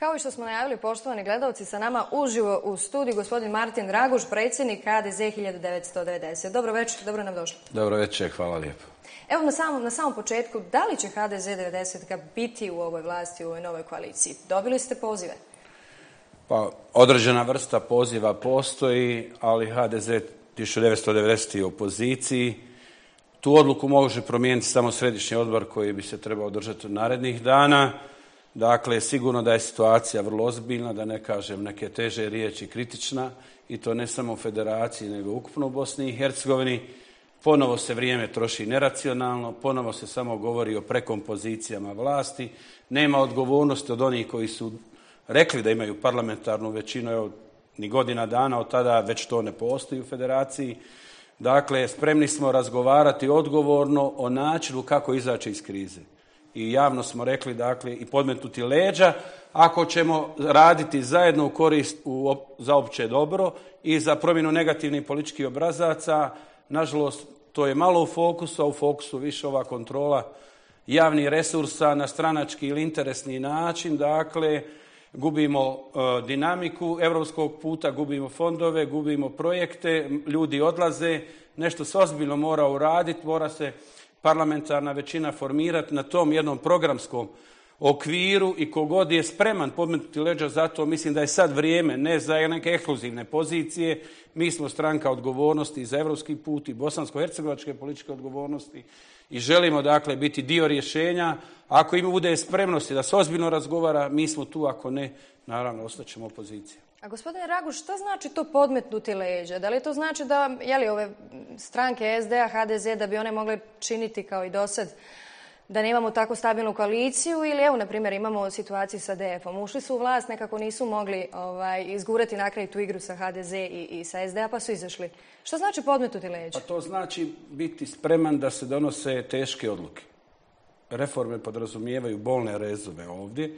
Kao i što smo najavili, poštovani gledalci, sa nama uživo u studiju gospodin Martin Draguš, predsjednik HDZ 1990. Dobro večer, dobro nam došli. Dobro večer, hvala lijepo. Evo na samom početku, da li će HDZ 90 biti u ovoj vlasti, u ovoj novoj koaliciji? Dobili ste pozive? Pa, određena vrsta poziva postoji, ali HDZ 1990 je u opoziciji. Tu odluku može promijeniti samo središnji odbor koji bi se trebao održati narednih dana. Dakle, sigurno da je situacija vrlo ozbiljna, da ne kažem neke teže riječi, kritična, i to ne samo u federaciji, nego ukupno u Bosni i Hercegovini. Ponovo se vrijeme troši neracionalno, ponovo se samo govori o prekompozicijama vlasti, nema odgovornosti od onih koji su rekli da imaju parlamentarnu većinu, evo, ni godina dana od tada već to ne postoji u federaciji. Dakle, spremni smo razgovarati odgovorno o načinu kako izaći iz krize. I javno smo rekli, dakle, i podmetnuti leđa, ako ćemo raditi zajedno u korist za opće dobro i za promjenu negativnih političkih obrazaca. Nažalost, to je malo u fokusu, a u fokusu više ova kontrola javnih resursa na stranački ili interesni način. Dakle, gubimo dinamiku europskog puta, gubimo fondove, gubimo projekte, ljudi odlaze, nešto se ozbiljno mora uraditi, mora se parlamentarna većina formirati na tom jednom programskom okviru i kogod je spreman podmetnuti leđa za to, mislim da je sad vrijeme, ne za neke ekskluzivne pozicije. Mi smo stranka odgovornosti za evropski put i bosansko-hercegovačke političke odgovornosti i želimo, dakle, biti dio rješenja. Ako ima bude spremnosti da se ozbiljno razgovara, mi smo tu, ako ne, naravno, ostaćemo opozicija. A gospodine Raguš, što znači to podmetnuti leđa? Da li to znači da, ove stranke SDA, HDZ, da bi one mogle činiti kao i dosad, da nemamo tako stabilnu koaliciju, ili evo, na primjer, imamo situaciju sa DF-om. Ušli su u vlast, nekako nisu mogli izgurati na kraj tu igru sa HDZ i sa SDA, pa su izašli. Što znači podmetnuti leđa? Pa to znači biti spreman da se donose teške odluke. Reforme podrazumijevaju bolne rezove ovdje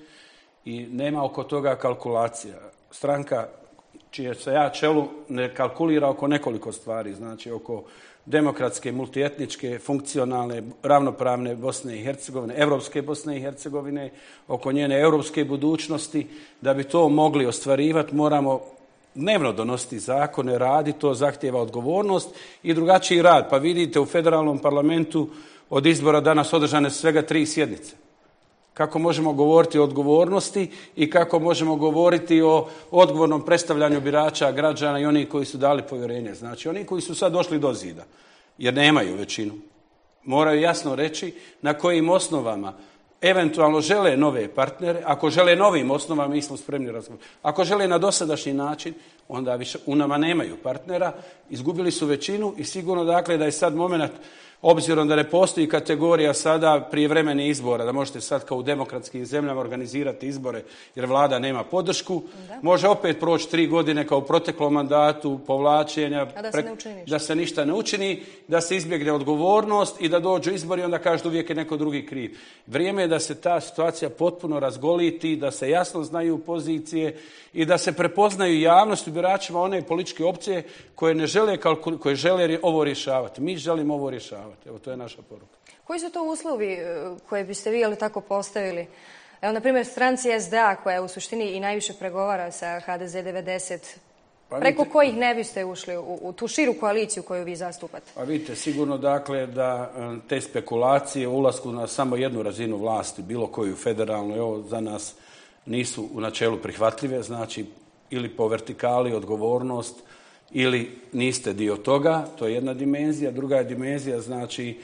i nema oko toga kalkulacija. Stranka čije se ja čelu ne kalkulira oko nekoliko stvari, znači oko demokratske, multietničke, funkcionalne, ravnopravne Bosne i Hercegovine, evropske Bosne i Hercegovine, oko njene europske budućnosti. Da bi to mogli ostvarivati, moramo dnevno donositi zakone, raditi, to zahtijeva odgovornost i drugačiji rad. Pa vidite, u federalnom parlamentu od izbora danas održane su svega 3 sjednice. Kako možemo govoriti o odgovornosti i kako možemo govoriti o odgovornom predstavljanju birača, građana i onih koji su dali povjerenje. Znači, oni koji su sad došli do zida, jer nemaju većinu, moraju jasno reći na kojim osnovama eventualno žele nove partnere. Ako žele novim osnovama, mi smo spremni razgovarati. Ako žele na dosadašnji način, onda više u nama nemaju partnera, izgubili su većinu i sigurno, dakle, da je sad moment, obzirom da ne postoji kategorija sada prijevremenih izbora, da možete sad kao u demokratskim zemljama organizirati izbore jer vlada nema podršku, može opet proći 3 godine kao u proteklom mandatu povlačenja, da se ništa ne učini, da se izbjegne odgovornost i da dođu izbori i onda kaže da uvijek je neko drugi kriv. Vrijeme je da se ta situacija potpuno razgoliti, da se jasno znaju pozicije i da se prepoznaju javnost u biračima one političke opcije koje ne žele, koje žele ovo rješavati. Mi želimo ovo rješavati. Evo, to je naša poruka. Koji su to uslovi koje biste vi tako postavili? Evo, na primjer, stranci SDA, koja u suštini i najviše pregovara sa HDZ 90, preko kojih ne biste ušli u tu širu koaliciju koju vi zastupate? Pa vidite, sigurno, dakle, da te spekulacije o ulasku na samo jednu razinu vlasti, bilo koju federalnu, evo, za nas nisu u načelu prihvatljive. Znači, ili po vertikali odgovornost, ili niste dio toga, to je jedna dimenzija. Druga je dimenzija, znači,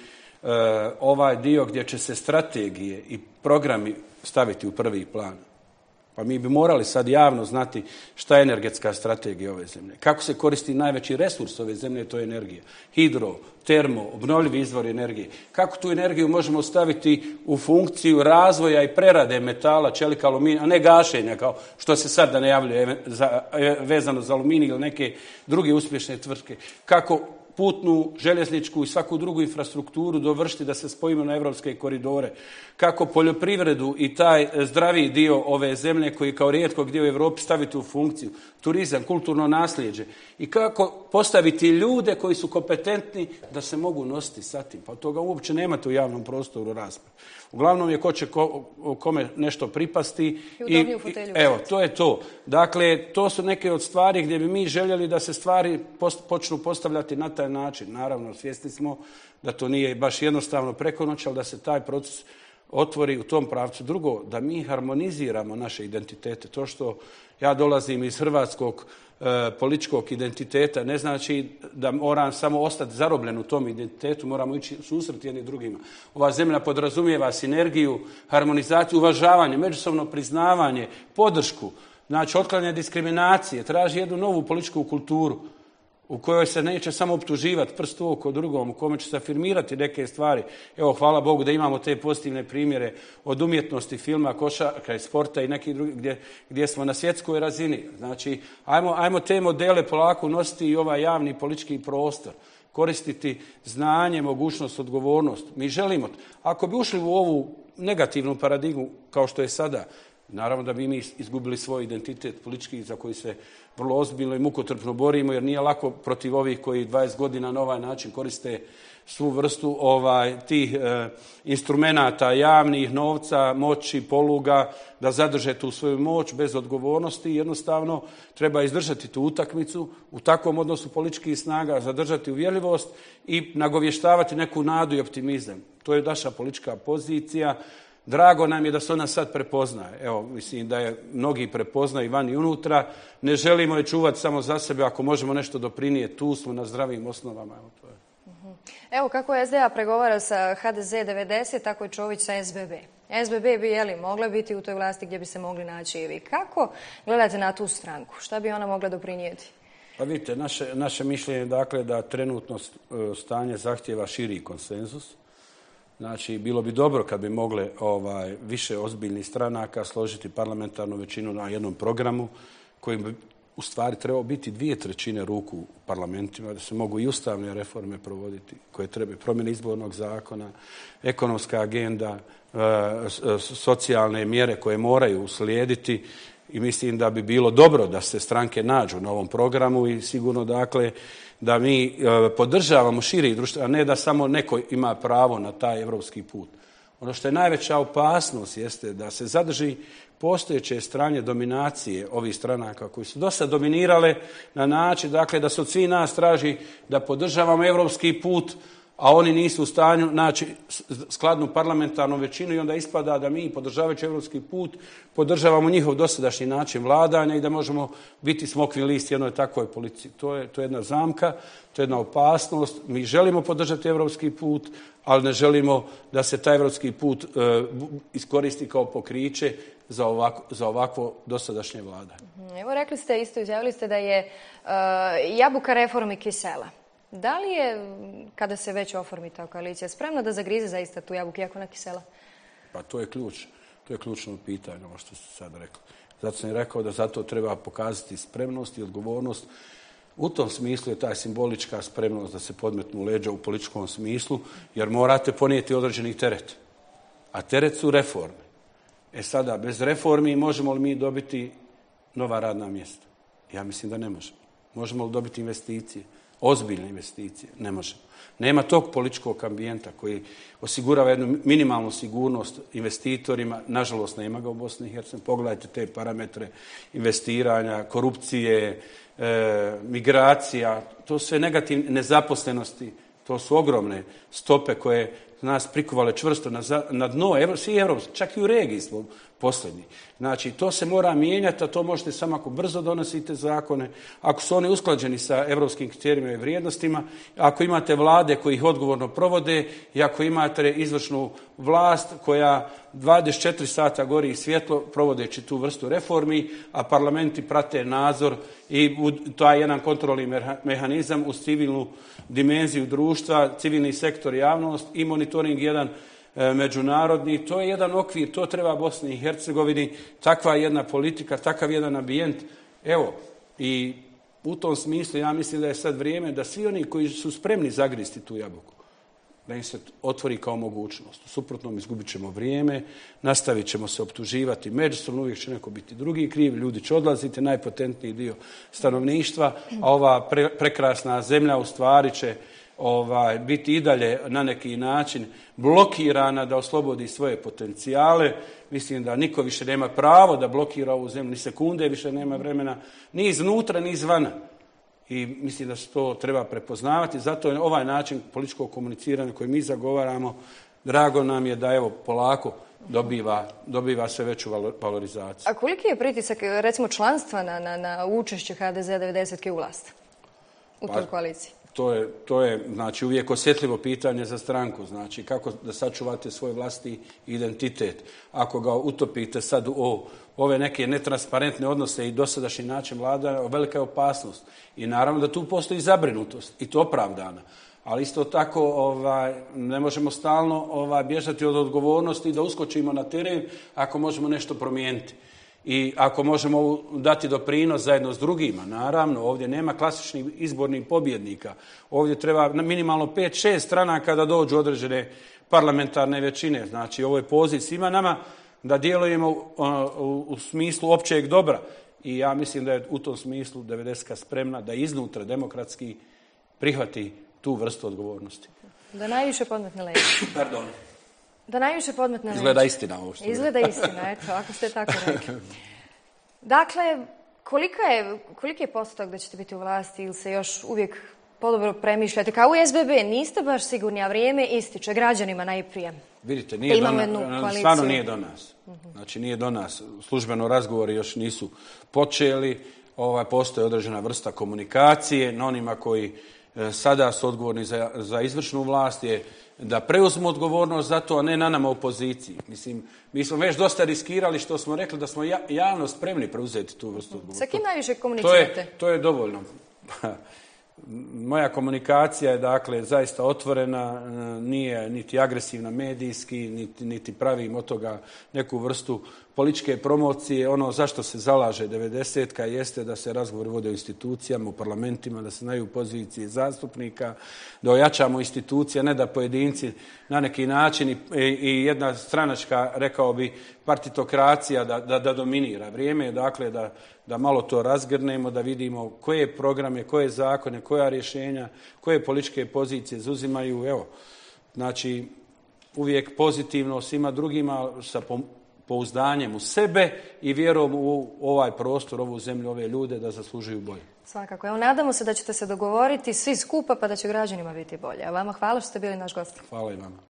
ovaj dio gdje će se strategije i programi staviti u prvi plan. Pa mi bi morali sad javno znati šta je energetska strategija ove zemlje. Kako se koristi najveći resurs ove zemlje, to je energija. Hidro, termo, obnovljivi izvori energije. Kako tu energiju možemo staviti u funkciju razvoja i prerade metala, čelika, aluminija, a ne gašenja, kao što se sad da najavljuje vezano za aluminij ili neke druge uspješne tvrtke. Kako putnu, željezničku i svaku drugu infrastrukturu dovršiti da se spojimo na evropske koridore. Kako poljoprivredu i taj zdraviji dio ove zemlje koji kao rijetko gdje u Europi staviti u funkciju. Turizam, kulturno nasljeđe. I kako postaviti ljude koji su kompetentni da se mogu nositi sa tim. Pa toga uopće nemate u javnom prostoru rasprave. Uglavnom je ko će kome nešto pripasti. I fotelju. Evo, to je to. Dakle, to su neke od stvari gdje bi mi željeli da se stvari počnu postavljati na taj način. Naravno, svjesni smo da to nije baš jednostavno preko noći, ali da se taj proces otvori u tom pravcu. Drugo, da mi harmoniziramo naše identitete. To što ja dolazim iz hrvatskog političkog identiteta ne znači da moram samo ostati zarobljen u tom identitetu, moramo ići susret jedni drugima. Ova zemlja podrazumijeva sinergiju, harmonizaciju, uvažavanje, međusobno priznavanje, podršku, znači otklanjanje diskriminacije, traži jednu novu političku kulturu u kojoj se neće samo optuživati prst u oko drugom, u kome će se afirmirati neke stvari. Evo, hvala Bogu da imamo te pozitivne primjere od umjetnosti, filma, košarka i sporta i nekih drugih gdje smo na svjetskoj razini. Znači, ajmo te modele polako nositi i ovaj javni politički prostor, koristiti znanje, mogućnost, odgovornost. Mi želimo, ako bi ušli u ovu negativnu paradigmu kao što je sada, naravno da bi mi izgubili svoj identitet politički za koji se vrlo ozbiljno i mukotrpno borimo, jer nije lako protiv ovih koji 20 godina na ovaj način koriste svu vrstu tih instrumenata javnih, novca, moći, poluga, da zadrže tu svoju moć bez odgovornosti. Jednostavno treba izdržati tu utakmicu u takvom odnosu političkih snaga, zadržati uvjerljivost i nagovještavati neku nadu i optimizam. To je naša politička pozicija. Drago nam je da se ona sad prepoznaje. Evo, mislim da je mnogi prepoznaju van i unutra. Ne želimo je čuvati samo za sebe. Ako možemo nešto doprinijeti, tu smo na zdravim osnovama. Evo, to je. Evo kako je SDA pregovara sa HDZ 90, tako i Čović sa SBB. SBB bi mogla biti u toj vlasti gdje bi se mogli naći i vi. Kako gledate na tu stranku? Šta bi ona mogla doprinijeti? Pa vidite, naše mišljenje je dakle da trenutno stanje zahtjeva širi konsenzus. Znači, bilo bi dobro kad bi mogle više ozbiljnih stranaka složiti parlamentarnu većinu na jednom programu koji bi u stvari trebao biti 2/3 ruku u parlamentima, da se mogu i ustavne reforme provoditi koje treba, promjene izbornog zakona, ekonomska agenda, socijalne mjere koje moraju uslijediti i mislim da bi bilo dobro da se stranke nađu na ovom programu i sigurno dakle da mi podržavamo širi društvo, a ne da samo neko ima pravo na taj europski put. Ono što je najveća opasnost jeste da se zadrži postojeće strane dominacije ovih stranaka koji su dosta dominirale na način dakle, da se od svih nas traži da podržavamo europski put, a oni nisu u stanju naći skladnu parlamentarnu većinu i onda ispada da mi, podržavajući europski put, podržavamo njihov dosadašnji način vladanja i da možemo biti smokvin list jednoj takvoj politici. To je jedna zamka, to je jedna opasnost. Mi želimo podržati europski put, ali ne želimo da se taj europski put iskoristi kao pokriće za ovakvo dosadašnje vladanje. Evo rekli ste, isto izjavili ste da je jabuka reformi kisela. Da li je, kada se već oformi ta koalicija, spremna da zagrize zaista tu jabuku iako ona kisela? Pa to je ključ. To je ključno pitanje, ovo što ste sad rekli. Zato sam i rekao da zato treba pokazati spremnost i odgovornost. U tom smislu je ta simbolička spremnost da se podmetnu leđa u političkom smislu, jer morate ponijeti određeni teret. A teret su reforme. Sada, bez reformi možemo li mi dobiti nova radna mjesta? Ja mislim da ne možemo. Možemo li dobiti investicije? Ozbiljne investicije? Ne možemo. Nema tog političkog ambijenta koji osigurava jednu minimalnu sigurnost investitorima. Nažalost, nema ga u Bosni i Hercegovini. Pogledajte te parametre investiranja, korupcije, migracija. To su sve negativne nezaposlenosti. To su ogromne stope koje nas prikovale čvrsto na dno, svi evropski, čak i u regiji smo posljednji. Znači, to se mora mijenjati, a to možete samo ako brzo donosite zakone, ako su oni usklađeni sa evropskim kriterijima i vrijednostima, ako imate vlade koji ih odgovorno provode i ako imate izvršnu vlast koja 24 sata gori svjetlo provodeći tu vrstu reformi, a parlamenti prate nadzor i taj jedan kontrolni mehanizam uz civilnu dimenziju društva, civilni sektor, javnost i monitoring jedan međunarodni. To je jedan okvir, to treba Bosni i Hercegovini, takva jedna politika, takav jedan ambijent. Evo, i u tom smislu ja mislim da je sad vrijeme da svi oni koji su spremni zagristi tu jabuku, da im se otvori kao mogućnost. U suprotnom izgubit ćemo vrijeme, nastavit ćemo se optuživati međusobno, uvijek će neko biti drugi kriv, ljudi će odlaziti, najpotentniji dio stanovništva, a ova prekrasna zemlja u stvari će biti i dalje na neki način blokirana da oslobodi svoje potencijale. Mislim da niko više nema pravo da blokira ovu zemlju, ni sekunde više nema vremena, ni iznutra, ni izvana. I mislim da se to treba prepoznavati. Zato je ovaj način političkog komuniciranja koji mi zagovaramo, drago nam je da evo polako dobiva sve veću valorizaciju. A koliki je pritisak, recimo, članstva na učešće HDZ 90. u vlast u toj koaliciji? To je znači, uvijek osjetljivo pitanje za stranku. Znači, kako da sačuvate svoj vlastiti identitet. Ako ga utopite sad u ove neke netransparentne odnose i dosadašnji način vladanja, velika je opasnost. I naravno da tu postoji zabrinutost, i to opravdana. Ali isto tako ne možemo stalno bježati od odgovornosti da uskočimo na teren ako možemo nešto promijeniti. I ako možemo dati doprinos zajedno s drugima, naravno, ovdje nema klasičnih izbornih pobjednika. Ovdje treba minimalno 5-6 stranaka da dođu određene parlamentarne većine. Znači, ovo je poziv svima nama da djelujemo u smislu općeg dobra. I ja mislim da je u tom smislu 90-ka spremna da iznutra demokratski prihvati tu vrstu odgovornosti. Da najviše podmetne leđe. Pardon. Da najviše podmetne leđe. Izgleda istina ovo što Izgleda istina, eto, ako ste tako rekli. Dakle, koliki je postotak da ćete biti u vlasti ili se još uvijek podobro premišljate? Kao u SBB niste baš sigurni, a vrijeme ističe građanima najprije. Vidite, stvarno nije do nas. Znači, nije do nas. Službeno razgovori još nisu počeli. Postoji određena vrsta komunikacije. Na onima koji sada su odgovorni za izvršnu vlast je da preuzmu odgovornost za to, a ne na nama u opoziciji. Mislim, mi smo već dosta riskirali što smo rekli da smo javno spremni preuzeti tu vrstu odgovornosti. Sa kim najviše komunicirate? To je dovoljno. Moja komunikacija je, dakle, zaista otvorena, nije niti agresivna medijski, niti pravim od toga neku vrstu političke promocije. Ono zašto se zalaže 90-ka jeste da se razgovori vode u institucijama, u parlamentima, da se znaju pozicije zastupnika, da ojačamo institucije, ne da pojedinci na neki način i jedna stranačka, rekao bi, partitokracija da dominira. Vrijeme je, dakle, da malo to razgrnemo, da vidimo koje programe, koje zakone, koja rješenja, koje političke pozicije zauzimaju. Evo, znači, uvijek pozitivno svima drugima sa pouzdanjem u sebe i vjerom u ovaj prostor, ovu zemlju, ove ljude da zaslužuju bolje. Svakako. Evo, nadamo se da ćete se dogovoriti svi skupa pa da će građanima biti bolje. A vama hvala što ste bili naš gost. Hvala i vama.